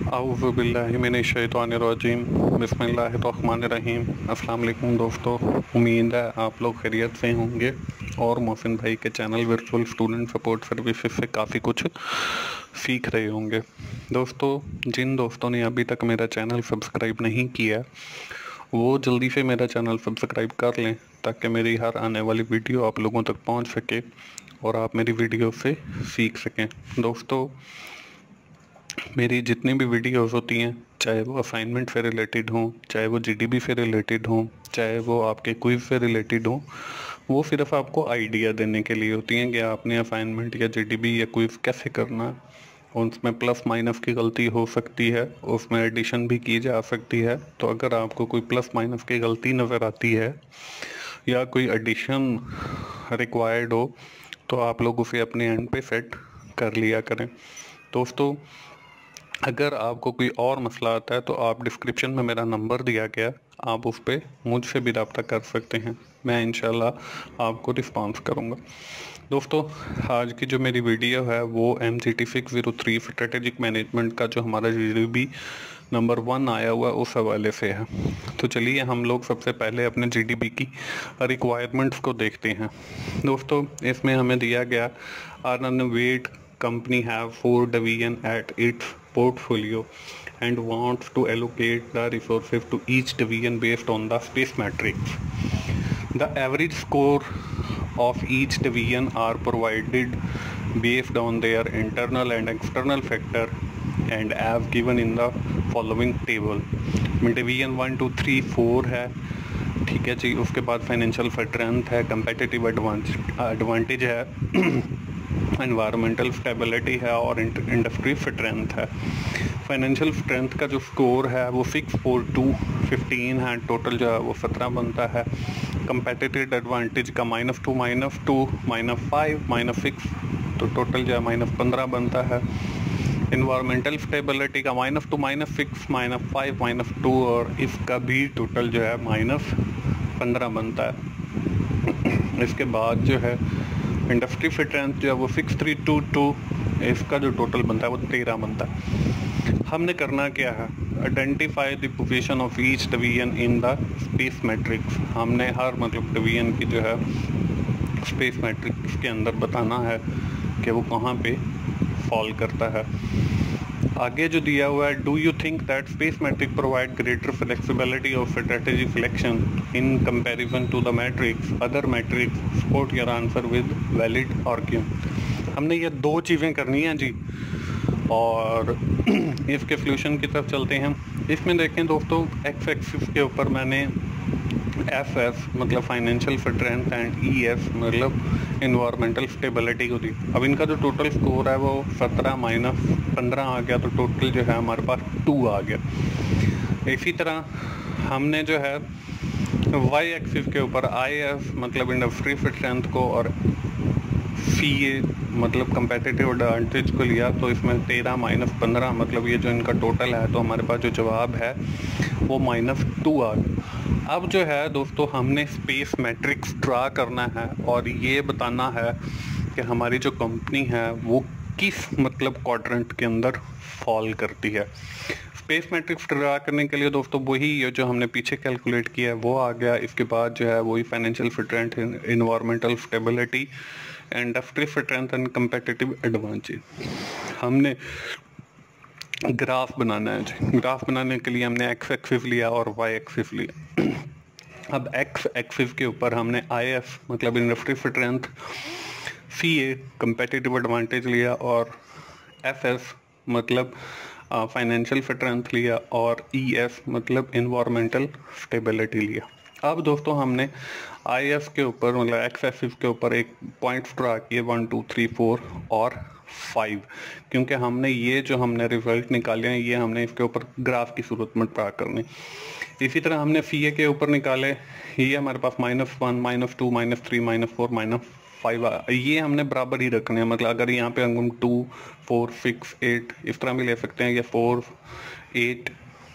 औज़ु बिल्लाहि मिनश्शैतानिर्रजीम बिस्मिल्लाहिर्रहमानिर्रहीम। अस्सलाम वालेकुम दोस्तों, उम्मीद है आप लोग खैरियत से होंगे और मोहसिन भाई के channel virtual student support services से काफ़ी कुछ सीख रहे होंगे। दोस्तों, जिन दोस्तों ने अभी तक मेरा चैनल सब्सक्राइब नहीं किया वो जल्दी से मेरा चैनल सब्सक्राइब कर लें ताकि मेरी हर आने वाली वीडियो आप लोगों तक पहुंच सके और आप मेरी वीडियो से सीख सकें। दोस्तों, मेरी जितनी भी वीडियोस होती हैं, चाहे वो असाइनमेंट से रिलेटेड हों, चाहे वो जीडीबी से रिलेटेड हों, चाहे वो आपके क्विज़ से रिलेटेड हों, वो सिर्फ आपको आइडिया देने के लिए होती हैं कि आपने असाइनमेंट या जीडीबी या क्विज़ कैसे करना है। उसमें प्लस माइनस की गलती हो सकती है, उसमें एडिशन भी की जा सकती है। तो अगर आपको कोई प्लस माइनस की गलती नज़र आती है या कोई एडिशन रिक्वायर्ड हो तो आप लोग उसे अपने एंड पे सेट कर लिया करें। दोस्तों, अगर आपको कोई और मसला आता है तो आप डिस्क्रिप्शन में मेरा नंबर दिया गया, आप उस पर मुझसे भी रब्ता कर सकते हैं। मैं इंशाल्लाह आपको रिस्पॉन्स करूँगा। दोस्तों, आज की जो मेरी वीडियो है वो MCT 603 स्ट्रेटेजिक मैनेजमेंट का जो हमारा GDB नंबर 1 आया हुआ उस हवाले से है। तो चलिए हम लोग सबसे पहले अपने GDB की रिक्वायरमेंट्स को देखते हैं। दोस्तों, इसमें हमें दिया गया अर्नवेट company have 4 division at its portfolio and wants to allocate the resources to each division based on the space matrix. The average score of each division are provided based on their internal and external factor and as given in the following table. Division 1 2 3 4 है, ठीक है जी। उसके बाद financial strength है, competitive advantage है, environmental stability है और इंडस्ट्री स्ट्रेंथ है। फाइनेंशियल स्ट्रेंथ का जो स्कोर है वो 6 4 2 15 है, टोटल जो है वो 17 बनता है। कंपेटिटिव एडवांटेज का -2 -2 -5 -6, तो टोटल जो है -15 बनता है। इन्वायरमेंटल स्टेबिलिटी का -2 -6 -5 -2 और इसका भी टोटल जो है -15 बनता है। इसके बाद जो है इंडस्ट्री स्ट्रेंथ जो है वो 6322, इसका जो टोटल बनता है वो 13 बनता है। हमने करना क्या है, identify the position of each division in the space matrix. हमने हर डिवीजन की जो है स्पेस मैट्रिक्स के अंदर बताना है कि वो कहाँ पे फॉल करता है। आगे जो दिया हुआ है, do you think that space matrix provide greater flexibility of strategy selection in comparison to the matrix other matrix, support your answer with valid और क्यों। हमने ये दो चीज़ें करनी हैं जी, और इसके सोल्यूशन की तरफ चलते हैं। इसमें देखें दोस्तों, एक्स एक्सिस के ऊपर मैंने FS मतलब फाइनेंशियल स्ट्रेंथ एंड ES मतलब इन्वायरमेंटल स्टेबिलिटी को दी। अब इनका जो टोटल स्कोर है वो 17 -15 आ गया, तो टोटल जो है हमारे पास 2 आ गया। इसी तरह हमने जो है Y एक्सिस के ऊपर IF मतलब इंडस्ट्री स्ट्रेंथ को और CA मतलब कंपेटिटिव एडवांटेज को लिया, तो इसमें 13 -15 मतलब ये जो इनका टोटल है, तो हमारे पास जो जवाब है वो -2 आ गया। अब जो है दोस्तों, हमने स्पेस मैट्रिक्स ड्रा करना है और ये बताना है कि हमारी जो कंपनी है वो किस क्वाड्रेंट के अंदर फॉल करती है। स्पेस मैट्रिक्स ड्रा करने के लिए दोस्तों वही जो हमने पीछे कैलकुलेट किया है वो आ गया। इसके बाद जो है वही financial strength, environmental stability, industry strength and competitive advantage. हमने ग्राफ बनाना है जी। ग्राफ बनाने के लिए हमने एक्स एक्सिस लिया और वाई एक्सिस लिया। अब एक्स एक्सिस के ऊपर हमने IF मतलब industry strength, CA competitive advantage लिया और FS मतलब फाइनेंशियल स्ट्रेंथ लिया और ES मतलब इन्वायरमेंटल स्टेबिलिटी लिया। अब दोस्तों हमने IF के ऊपर मतलब एक्स एक्सिस के ऊपर एक पॉइंट्स ड्रा किए 1 2 3 4 और 5, क्योंकि हमने ये जो हमने रिजल्ट निकाले हैं ये हमने इसके ऊपर ग्राफ की सूरत में ड्रा करने। इसी तरह हमने CA के ऊपर निकाले, ये हमारे पास -1 -2 -3 -4 -5 ये हमने बराबर ही रखने हैं। मतलब अगर यहाँ पे हम 2 4 6 8 इस तरह भी ले सकते हैं, या 4 8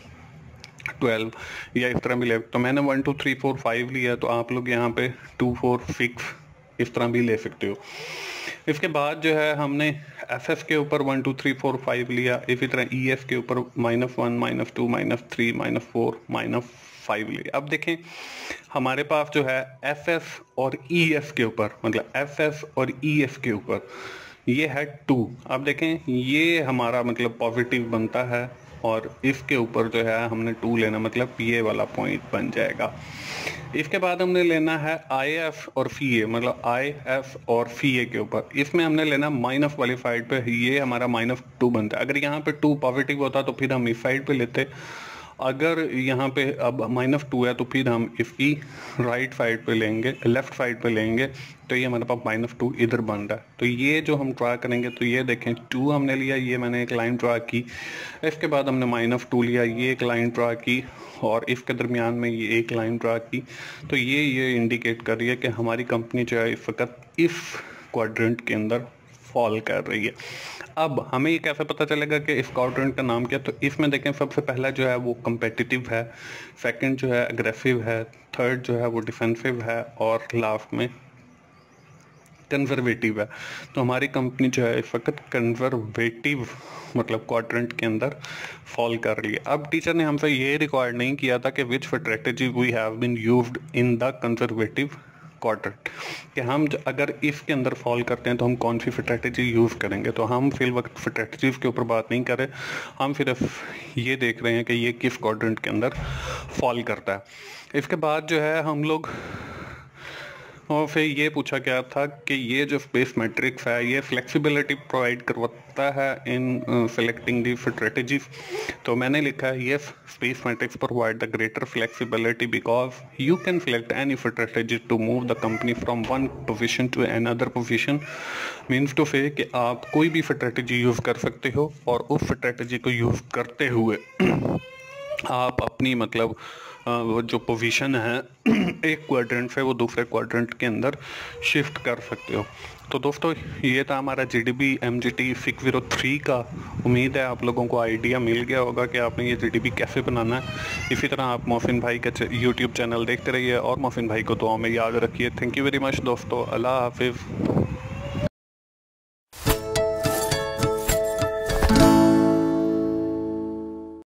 12 या इस तरह भी ले, तो मैंने 1 2 3 4 5 लिया, तो आप लोग यहाँ पे 2 4 6 इस तरह भी ले सकते हो। इसके बाद जो है हमने एफ के ऊपर 1 2 3 4 5 लिया, इसी तरह ई के ऊपर -1 -2 -3 -4 -5 लिया। अब देखें हमारे पास जो है एफ और ई के ऊपर, मतलब एफ और ई के ऊपर ये है 2। अब देखें ये हमारा मतलब पॉजिटिव बनता है और इसके ऊपर जो है हमने 2 लेना, मतलब ये वाला पॉइंट बन जाएगा। इसके बाद हमने लेना है आई एफ और फी ए, मतलब आई एफ और फी ए के ऊपर, इसमें हमने लेना माइनस वाली साइड पे, ये हमारा -2 बनता है। अगर यहाँ पे 2 पॉजिटिव होता तो फिर हम इस साइड पे लेते, अगर यहाँ पे अब -2 है तो फिर हम इसकी राइट साइड पे लेंगे, लेफ्ट साइड पे लेंगे, तो ये हमारे पास -2 इधर बन रहा है। तो ये जो हम ड्रा करेंगे तो ये देखें 2 हमने लिया, ये मैंने एक लाइन ड्रा की, इसके बाद हमने -2 लिया, ये एक लाइन ड्रा की, और इसके दरमियान में ये एक लाइन ड्रा की। तो ये इंडिकेट कर रही है कि हमारी कंपनी जो है इस वक्त इस क्वाड्रेंट के अंदर फॉल कर रही है। अब हमें ये कैसे पता चलेगा कि इस क्वाड्रेंट का नाम क्या? तो इसमें देखें सबसे पहला जो है वो कम्पेटिटिव है, सेकंड जो है अग्रेसिव है, थर्ड जो है वो डिफेंसिव है, और लास्ट में कंजर्वेटिव है। तो हमारी कंपनी जो है इस वक्त कंजर्वेटिव मतलब क्वाड्रेंट के अंदर फॉल कर रही है। अब टीचर ने हमसे ये रिकॉर्ड नहीं किया था कि which strategy we have been used in the conservative quadrant, कि हम अगर इसके अंदर फॉल करते हैं तो हम कौन सी स्ट्रेटजी यूज़ करेंगे। तो हम फिल वक्त स्ट्रेटजीज के ऊपर बात नहीं कर रहे, हम सिर्फ ये देख रहे हैं कि ये किस क्वाड्रेंट के अंदर फॉल करता है। इसके बाद जो है हम लोग, और फिर ये पूछा गया था कि ये जो स्पेस मैट्रिक्स है ये फ्लेक्सिबिलिटी प्रोवाइड करवाता है इन सेलेक्टिंग दी स्ट्रेटजीज। तो मैंने लिखा है ये space matrix provide the greater flexibility because you can select any strategy to move the company from one position to another position. Means to say कि आप कोई भी स्ट्रेटजी यूज़ कर सकते हो और उस स्ट्रेटजी को यूज़ करते हुए आप अपनी मतलब वो जो पोजीशन है एक क्वाड्रेंट से वो दूसरे क्वाड्रेंट के अंदर शिफ्ट कर सकते हो। तो दोस्तों ये था हमारा GDB MGT 603 का। उम्मीद है आप लोगों को आइडिया मिल गया होगा कि आपने ये GDB कैसे बनाना है। इसी तरह आप मोहसिन भाई का YouTube चैनल देखते रहिए और मोहसिन भाई को दुआ में याद रखिए। थैंक यू वेरी मच दोस्तों, अल्लाह हाफिज़।